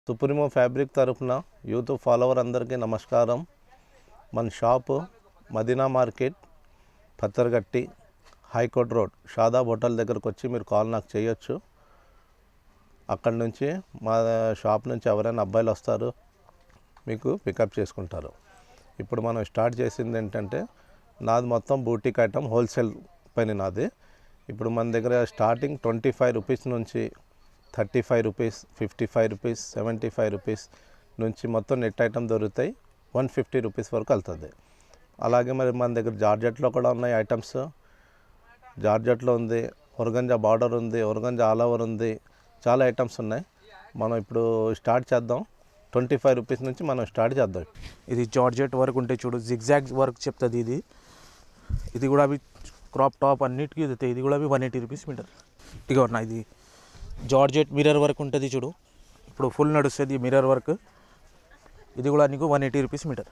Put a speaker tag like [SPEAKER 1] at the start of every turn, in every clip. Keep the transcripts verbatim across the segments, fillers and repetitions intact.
[SPEAKER 1] Supremo fabric తరఫున youth follower అందరికీ నమస్కారం. మన shop Madina market, Pathargatti, high court road, Shadab hotel దగ్గరకు వచ్చి మీరు కాల్ నాకు చేయొచ్చు. అక్కడి నుంచి మా షాప్ నుంచి ఎవరైనా అబ్బాయిలు వస్తారు, మీకు పికప్ చేసుకుంటారు. ఇప్పుడు మనం స్టార్ట్ చేసింది ఏంటంటే, నాది మొత్తం బూటిక్ ఐటమ్ హోల్సేల్ పని నాది. ఇప్పుడు మన దగ్గర స్టార్టింగ్ ట్వంటీ ఫైవ్ రూపీస్ నుంచి thirty five rupees, fifty five rupees, seventy five rupees నుంచి మొత్తం నెట్ ఐటమ్ దొరుకుతాయి. వన్ ఫిఫ్టీ రూపీస్ వరకు వెళ్తుంది. అలాగే మరి మన దగ్గర జార్జెట్లో కూడా ఉన్నాయి ఐటమ్స్. జార్జెట్లో ఉంది, ఒర్గంజా బార్డర్ ఉంది, ఒర్గంజా ఆల్ ఓవర్ ఉంది, చాలా ఐటమ్స్ ఉన్నాయి. మనం ఇప్పుడు స్టార్ట్ చేద్దాం. ట్వంటీ ఫైవ్ రూపీస్ నుంచి మనం స్టార్ట్ చేద్దాం.
[SPEAKER 2] ఇది జార్జెట్ వర్క్ ఉంటే చూడు, జిగ్జాగ్ వర్క్ చెప్తుంది. ఇది ఇది కూడా అవి క్రాప్ టాప్ అన్నిటికీ ఇది ఇది కూడా అవి వన్ ఎయిటీ రూపీస్ మీటర్. ఇక ఉన్నాయి. ఇది జార్జెట్ మిర్రర్ వర్క్ ఉంటుంది చూడు, ఇప్పుడు ఫుల్ నడుస్తుంది మిర్రర్ వర్క్. ఇది కూడా నీకు వన్ ఎయిటీ రూపీస్ మీటర్.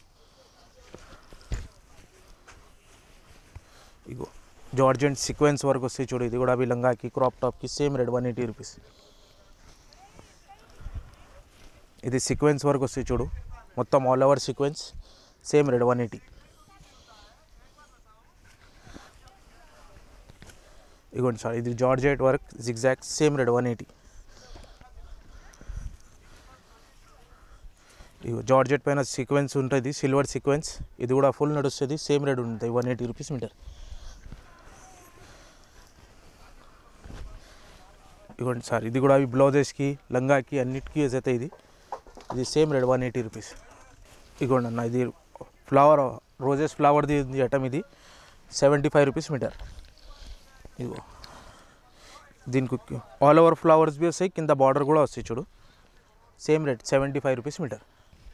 [SPEAKER 2] ఇగో జార్జెట్ సీక్వెన్స్ వర్క్ వస్తాయి చూడు, ఇది కూడా అవి లంగాకి క్రాప్ టాప్కి same rate one eighty rupees. ఇది సీక్వెన్స్ వర్క్ వస్తాయి చూడు, మొత్తం all over sequence, same rate one eighty. ఇగోండి సార్, ఇది georgette work zigzag, same rate one eighty. ఇగో జార్జెట్ పైన సీక్వెన్స్ ఉంటుంది, సిల్వర్ సీక్వెన్స్. ఇది కూడా ఫుల్ నడుస్తుంది, సేమ్ రేట్ ఉంటుంది వన్ ఎయిటీ రూపీస్ మీటర్. ఇగోండి సార్, ఇది కూడా అవి బ్లౌజెస్కి, లంగాకి అన్నిటికీ యూజ్ అవుతాయి. ఇది ఇది same rate one eighty rupees. ఇగోండి అన్న, ఇది ఫ్లవర్ రోజెస్ ఫ్లవర్ది ఐటమ్. ఇది సెవెంటీ ఫైవ్ రూపీస్ మీటర్. ఇగో దీనికి ఆల్ ఓవర్ ఫ్లవర్స్ బి వస్తాయి, కింద బార్డర్ కూడా వస్తాయి చూడు, same rate seventy five rupees metre.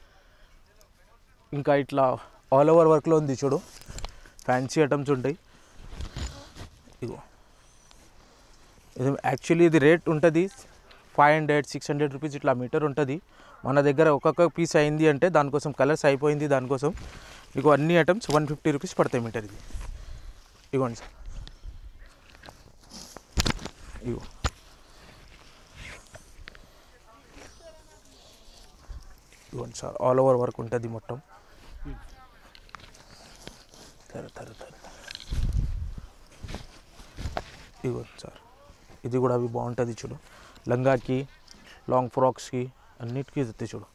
[SPEAKER 2] ఇంకా ఇట్లా ఆల్ ఓవర్ వర్క్లో ఉంది చూడు, ఫ్యాన్సీ ఐటమ్స్ ఉంటాయి. ఇగో ఇది యాక్చువల్లీ ఇది రేట్ ఉంటుంది five hundred six hundred rupees ఇట్లా మీటర్ ఉంటుంది. మన దగ్గర ఒక్కొక్క పీస్ అయింది అంటే దానికోసం కలర్స్ అయిపోయింది, దానికోసం మీకు అన్ని ఐటమ్స్ వన్ ఫిఫ్టీ రూపీస్ పడతాయి మీటర్. ఇది ఇగోండి సార్, ఇగో ఇవ్వండి సార్, ఆల్ ఓవర్ వర్క్ ఉంటుంది మొత్తం. తర తర తర ఇవ్వండి సార్, ఇది కూడా అవి బాగుంటుంది చూడు, లంగాకి, లాంగ్ ఫ్రాక్స్కి అన్నిటికీ ఇది చూడు.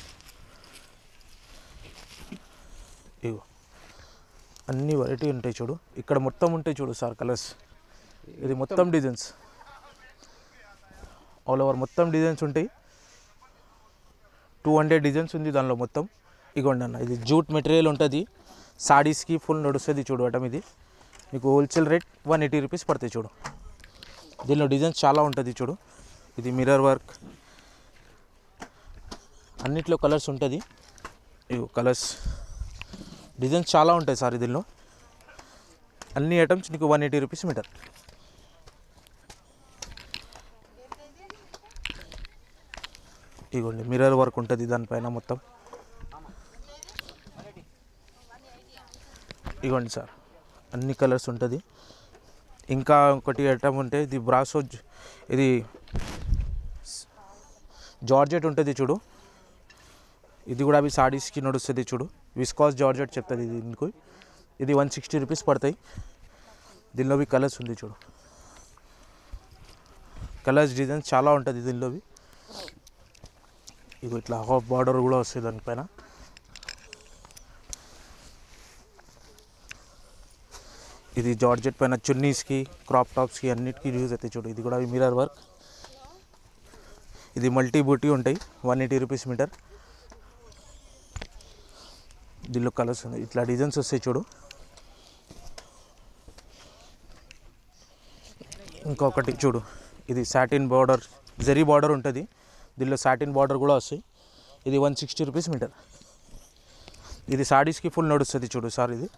[SPEAKER 2] ఇగో అన్ని వెరైటీ ఉంటాయి చూడు, ఇక్కడ మొత్తం ఉంటాయి చూడు సార్ కలర్స్. ఇది మొత్తం డిజైన్స్, ఆల్ ఓవర్ మొత్తం డిజైన్స్ ఉంటాయి. టూ హండ్రెడ్ డిజైన్స్ ఉంది దానిలో మొత్తం. ఇగోండి అన్న, ఇది జూట్ మెటీరియల్ ఉంటుంది, సాడీస్కి ఫుల్ నడుస్తుంది చూడు ఐటమ్. ఇది మీకు wholesale rate one eighty rupees పడతాయి చూడు. దీనిలో డిజైన్స్ చాలా ఉంటుంది చూడు. ఇది మిర్రర్ వర్క్, అన్నిట్లో కలర్స్ ఉంటుంది. ఇవి కలర్స్ డిజైన్స్ చాలా ఉంటాయి సార్ దీనిలో. అన్ని ఐటమ్స్ నీకు వన్ ఎయిటీ రూపీస్ మీటర్. ఇగోండి మిర్రర్ వర్క్ ఉంటుంది దానిపైన మొత్తం. ఇగోండి సార్, అన్ని కలర్స్ ఉంటుంది. ఇంకా ఒకటి ఐటమ్ ఉంటే ఇది బ్రాసో, ఇది జార్జెట్ ఉంటుంది చూడు, ఇది కూడా అవి సాడీస్కి నడుస్తుంది చూడు, విస్కాస్ జార్జెట్ చెప్తుంది ఇది మీకు. ఇది వన్ సిక్స్టీ రూపీస్ పడతాయి. దీనిలోవి కలర్స్ ఉంది చూడు, కలర్స్ డిజైన్స్ చాలా ఉంటుంది దీనిలోవి. ఇగో ఇట్లా హాఫ్ బార్డర్ కూడా వస్తుంది దానిపైన. ఇది జార్జెట్ పైన చున్నీస్కి, క్రాప్ టాప్స్కి అన్నిటికీ యూజ్ అవుతాయి చూడు. ఇది కూడా మిర్రర్ వర్క్. ఇది మల్టీ బూటీ ఉంటాయి, వన్ ఎయిటీ రూపీస్ మీటర్. దీనిలో కలర్స్ ఉన్నాయి, ఇట్లా డిజైన్స్ వస్తాయి చూడు. ఇంకొకటి చూడు, ఇది సాటిన్ బార్డర్, జరీ బార్డర్ ఉంటుంది, దీనిలో సాటిన్ బార్డర్ కూడా వస్తాయి. ఇది వన్ సిక్స్టీ రూపీస్ మీటర్. ఇది సాడీస్కి ఫుల్ నడుస్తుంది చూడు సార్. ఇది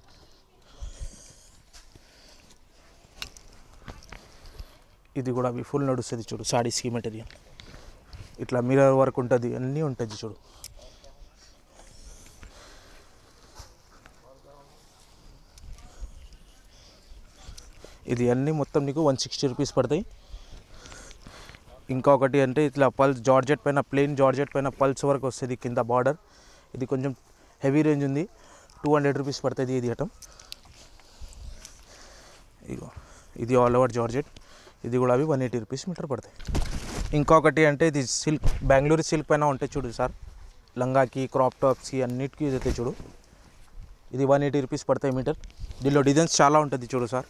[SPEAKER 2] ఇది కూడా అవి ఫుల్ నడుస్తుంది చూడు, సాడీస్కి మెటీరియల్. ఇట్లా మిర్రర్ వర్క్ ఉంటుంది, అన్నీ ఉంటుంది చూడు. ఇది అన్నీ మొత్తం నీకు వన్ సిక్స్టీ రూపీస్ పడతాయి. ఇంకొకటి అంటే ఇట్లా పల్స్ జార్జెట్ పైన ప్లెయిన్ జార్జెట్ పైన పల్స్ వరకు వస్తుంది కింద బార్డర్. ఇది కొంచెం హెవీ రేంజ్ ఉంది, టూ హండ్రెడ్ రూపీస్ పడుతుంది ఇది ఐటమ్. ఇగో ఇది ఆల్ ఓవర్ జార్జెట్, ఇది కూడా అవి వన్ ఎయిటీ రూపీస్ మీటర్ పడతాయి. ఇంకొకటి అంటే ఇది సిల్క్, బెంగళూరు సిల్క్ పైన ఉంటాయి చూడు సార్, లంగాకి క్రాప్ టాప్స్కి అన్నిటికీ ఇది అయితే చూడు, ఇది వన్ ఎయిటీ రూపీస్ పడతాయి మీటర్. దీనిలో డిజైన్స్ చాలా ఉంటుంది చూడు సార్,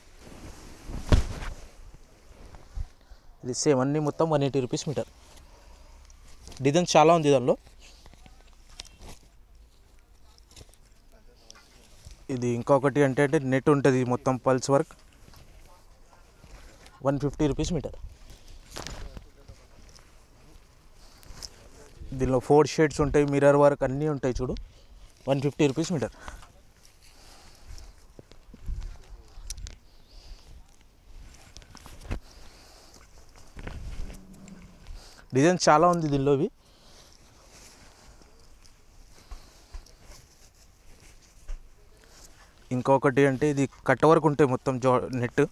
[SPEAKER 2] ఇది సేమ్ అన్నీ మొత్తం one eighty rupees metre. Designs చాలా ఉంది దానిలో. ఇది ఇంకొకటి అంటే అంటే నెట్ ఉంటుంది మొత్తం pearls work, one fifty rupees metre. దీనిలో ఫోర్ షేడ్స్ ఉంటాయి, మిర్రర్ వర్క్ అన్నీ ఉంటాయి చూడు, one fifty rupees metre. Designs చాలా ఉంది దీనిలో. ఇవి ఇంకొకటి అంటే ఇది కట్ వర్క్ ఉంటాయి మొత్తం జా నెట్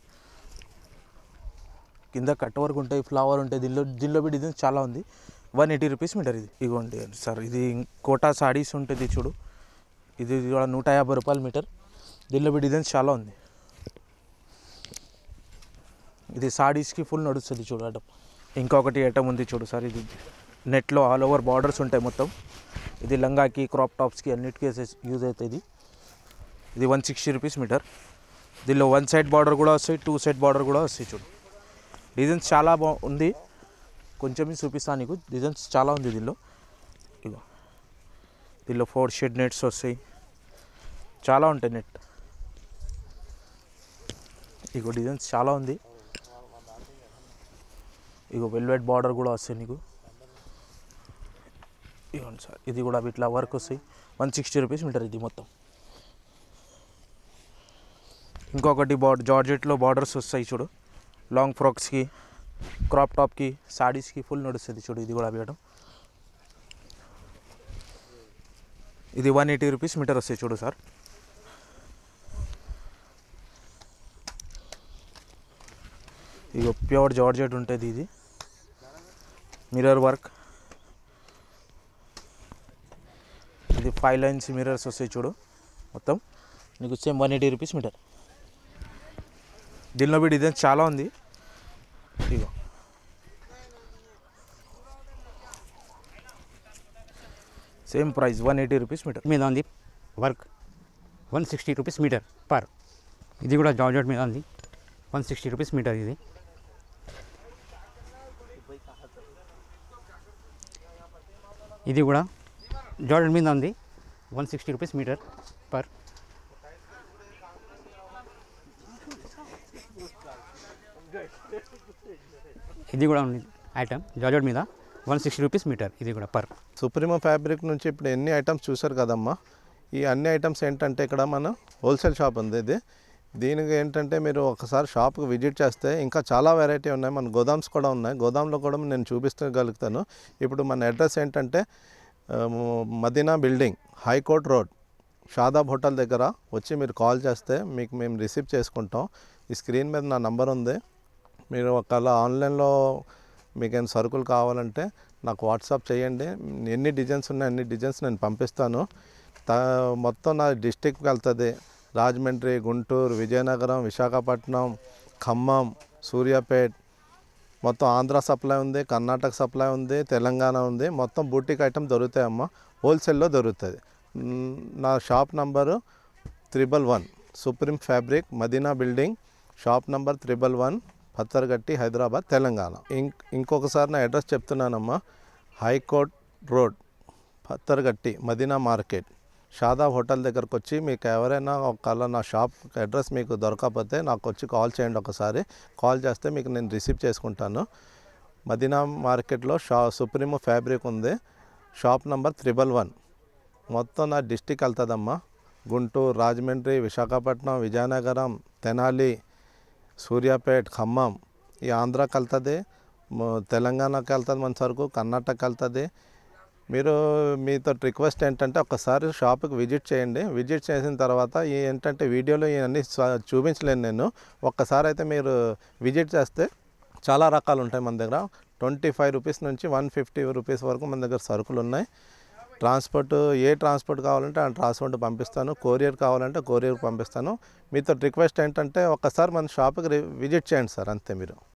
[SPEAKER 2] కింద కట్ వర్క్ ఉంటాయి, ఫ్లవర్ ఉంటాయి దీనిలో. దీనిలో బి డిజైన్స్ చాలా ఉంది, వన్ ఎయిటీ రూపీస్ మీటర్. ఇది ఇగోండి సార్, ఇది కోటా సారీస్ ఉంటుంది చూడు, ఇది కూడా నూట యాభై రూపాయలు మీటర్. దీనిలో బి డిజైన్స్ చాలా ఉంది. ఇది సారీస్కి ఫుల్ నడుస్తుంది చూడు ఐటమ్. ఇంకొకటి ఐటమ్ ఉంది చూడు సార్, ఇది నెట్లో ఆల్ ఓవర్ బార్డర్స్ ఉంటాయి మొత్తం. ఇది లంగాకి క్రాప్ టాప్స్కి అన్నిటికీ యూజ్ అవుతుంది. ఇది వన్ సిక్స్టీ రూపీస్ మీటర్. దీనిలో వన్ సైడ్ బార్డర్ కూడా వస్తాయి, టూ సైడ్ బార్డర్ కూడా వస్తాయి చూడు. డిజైన్స్ చాలా బాగుంది, కొంచెం చూపిస్తాను నీకు. డిజైన్స్ చాలా ఉంది దీనిలో. ఇగో దీనిలో ఫోర్ షేడ్ నెట్స్ వస్తాయి, చాలా ఉంటాయి నెట్. ఇగో డిజైన్స్ చాలా ఉంది. ఇగో వెల్వెట్ బార్డర్ కూడా వస్తాయి నీకు. ఇవ్వండి సార్, ఇది కూడా ఇట్లా వర్క్ వస్తాయి, వన్ సిక్స్టీ రూపీస్ మీటర్ ఇది మొత్తం. ఇంకొకటి బార్డర్ జార్జెట్లో బార్డర్స్ వస్తాయి చూడు, లాంగ్ ఫ్రాక్స్కి క్రాప్ టాప్కి సారీస్కి ఫుల్ నడుస్తుంది చూడు. ఇది కూడా వేయడం, ఇది వన్ ఎయిటీ రూపీస్ మీటర్ వస్తాయి చూడు సార్. ఇగో ప్యూర్ జార్జెట్ ఉంటుంది ఇది, మిర్రర్ వర్క్. ఇది ఫైవ్ లైన్స్ మిర్రర్స్ వస్తాయి చూడు మొత్తం, నీకు same one eighty rupees metre. దీనిలో బి డిజైన్స్ చాలా ఉంది. ఇగో same price one eighty rupees metre
[SPEAKER 3] మీద ఉంది work, one sixty rupees metre per. ఇది కూడా జార్జెట్ మీద ఉంది, వన్ సిక్స్టీ రూపీస్ మీటర్. ఇది ఇది కూడా జార్జెట్ మీద ఉంది, one sixty rupees metre per. ఇది కూడా ఉంది ఐటమ్ జార్జెట్ మీద, వన్ సిక్స్టీ రూపీస్ మీటర్. ఇది కూడా పర్.
[SPEAKER 1] సుప్రీమో ఫ్యాబ్రిక్ నుంచి ఇప్పుడు ఎన్ని ఐటమ్స్ చూసారు కదమ్మా. ఈ అన్ని ఐటమ్స్ ఏంటంటే ఇక్కడ మన హోల్సేల్ షాప్ ఉంది ఇది. దీనికి ఏంటంటే మీరు ఒకసారి షాప్కి విజిట్ చేస్తే ఇంకా చాలా వెరైటీ ఉన్నాయి. మన గోదామ్స్ కూడా ఉన్నాయి, గోదాంలో కూడా నేను చూపించగలుగుతాను. ఇప్పుడు మన అడ్రస్ ఏంటంటే Madina building, high court road, Shadab hotel దగ్గర వచ్చి మీరు కాల్ చేస్తే మీకు మేము రిసీవ్ చేసుకుంటాం. ఈ స్క్రీన్ మీద నా నంబర్ ఉంది. మీరు ఒకవేళ ఆన్లైన్లో మీకు ఏమైనా సరుకులు కావాలంటే నాకు వాట్సాప్ చేయండి. ఎన్ని డిజైన్స్ ఉన్నాయి అన్ని డిజైన్స్ నేను పంపిస్తాను. త మొత్తం నా డిస్టిక్కి వెళ్తుంది. రాజమండ్రి, గుంటూరు, విజయనగరం, విశాఖపట్నం, ఖమ్మం, సూర్యాపేట్, మొత్తం ఆంధ్ర సప్లై ఉంది, కర్ణాటక సప్లై ఉంది, తెలంగాణ ఉంది. మొత్తం బూటిక్ ఐటమ్ దొరుకుతాయమ్మా, హోల్సేల్లో దొరుకుతుంది. నా shop number triple one, supreme fabric, Madina building, shop number triple one, Pattharghatti, Hyderabad, Telangana. ఇంక్ ఇంకొకసారి నా అడ్రస్ చెప్తున్నానమ్మా. High court road, Pattharghatti, Madina market, Shadab hotel దగ్గరకు వచ్చి మీకు ఎవరైనా ఒకవేళ నా షాప్ అడ్రస్ మీకు దొరకకపోతే నాకు వచ్చి కాల్ చేయండి. ఒకసారి కాల్ చేస్తే మీకు నేను రిసీవ్ చేసుకుంటాను. మదీనా మార్కెట్లో షా సుప్రీమో ఫ్యాబ్రిక్ ఉంది, షాప్ నంబర్ త్రిబల్ వన్. మొత్తం నా డిస్టిక్ వెళ్తుందమ్మా. గుంటూరు, రాజమండ్రి, విశాఖపట్నం, విజయనగరం, తెనాలి, సూర్యాపేట్, ఖమ్మం, ఈ ఆంధ్రాకి వెళ్తుంది, తెలంగాణకి వెళ్తుంది మన సరుకు, కర్ణాటకకి వెళ్తుంది. మీరు మీతో రిక్వెస్ట్ ఏంటంటే ఒక్కసారి షాప్కి విజిట్ చేయండి. విజిట్ చేసిన తర్వాత ఏంటంటే వీడియోలో ఇవన్నీ చూపించలేను నేను. ఒక్కసారి అయితే మీరు విజిట్ చేస్తే చాలా రకాలు ఉంటాయి మన దగ్గర. ట్వంటీ ఫైవ్ రూపీస్ నుంచి వన్ ఫిఫ్టీ రూపీస్ వరకు మన దగ్గర సరుకులు ఉన్నాయి. ట్రాన్స్పోర్ట్ ఏ ట్రాన్స్పోర్ట్ కావాలంటే ఆ ట్రాన్స్పోర్ట్ పంపిస్తాను. కొరియర్ కావాలంటే కొరియర్ పంపిస్తాను. మీతో రిక్వెస్ట్ ఏంటంటే ఒక్కసారి మన షాప్కి విజిట్ చేయండి సార్, అంతే మీరు.